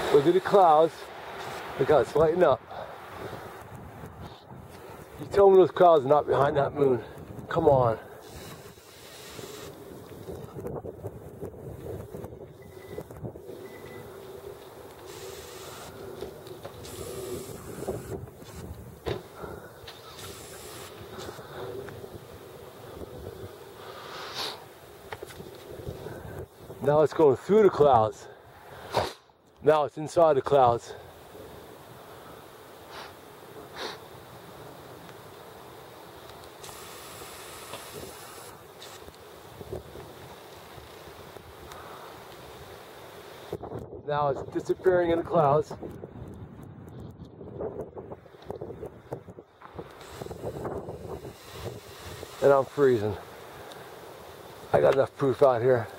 Look at the clouds. Look how it's lighting up. You tell me those clouds are not behind that moon. Come on. Now it's going through the clouds. Now it's inside the clouds. Now it's disappearing in the clouds. And I'm freezing. I got enough proof out here.